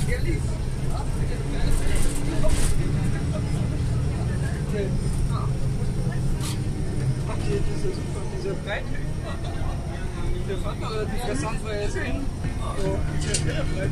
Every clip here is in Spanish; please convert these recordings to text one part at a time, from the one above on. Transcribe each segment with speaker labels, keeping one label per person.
Speaker 1: Diese Breite. Der fand man relativ interessant, weil er ist in so sehr breit.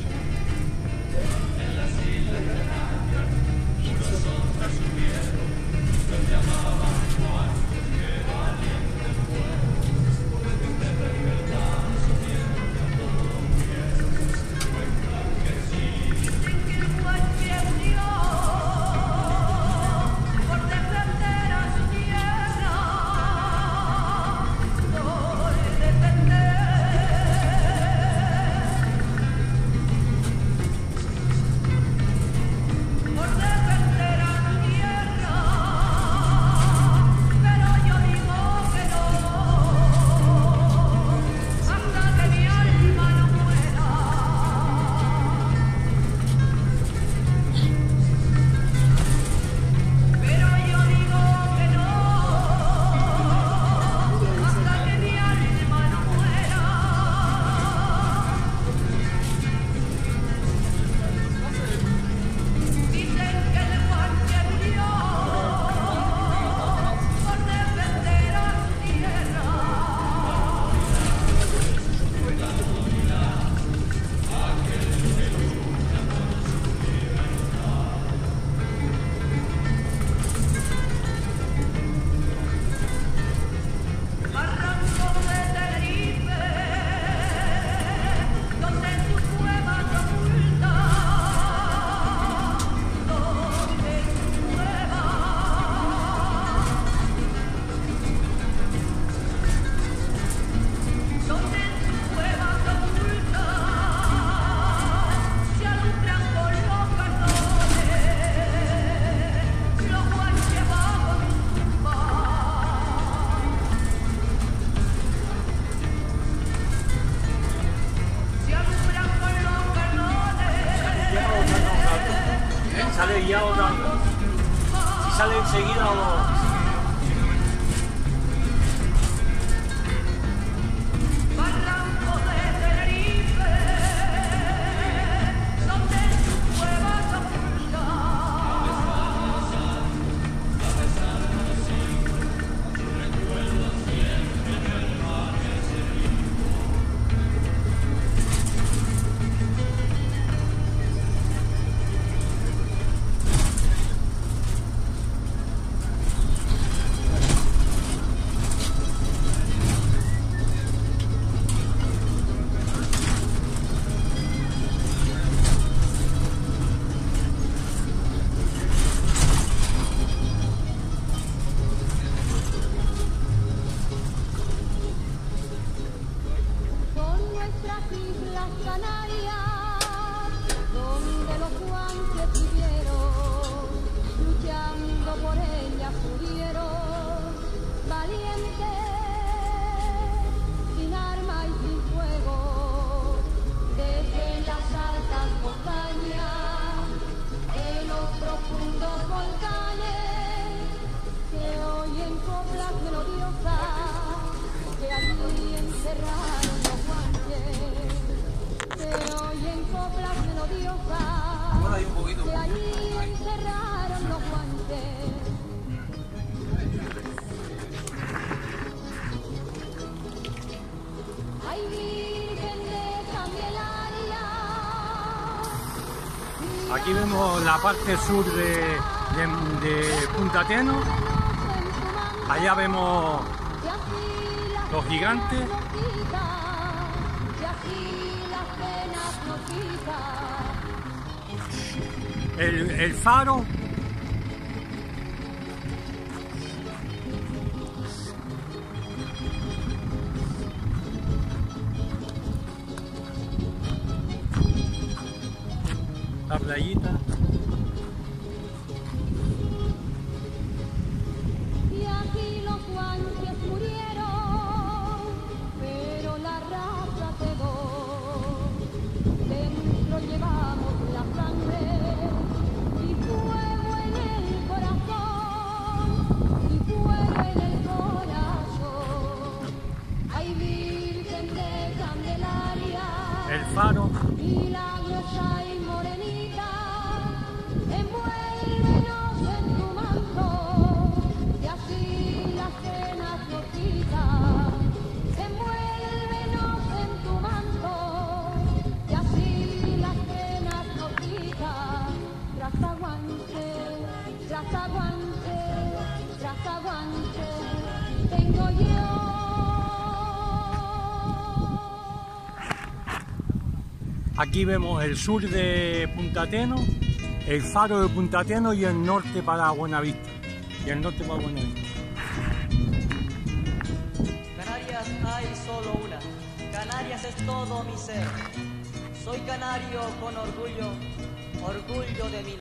Speaker 2: ¿Sale ya o no? Si sale enseguida o no. Aquí vemos la parte sur de Punta Teno. Allá vemos los gigantes. El faro. La playita.
Speaker 3: Y aquí los guanches murieron, pero la raza quedó. Dentro llevamos la sangre y fuego en el corazón, y fuego en el corazón. Ay, Virgen de Candelaria.
Speaker 2: El faro.
Speaker 3: milagrosa y morenita, envuélvenos en tu manto, y así las penas nos quita. Envuélvenos en tu manto, y así las penas nos quita. Trazaguanche, trazaguanche, trazaguanche, tengo yo.
Speaker 2: Aquí vemos el sur de Punta Teno, el faro de Punta Teno y el norte para Buenavista.
Speaker 4: Canarias hay solo una, Canarias es todo mi ser. Soy canario con orgullo, orgullo de mi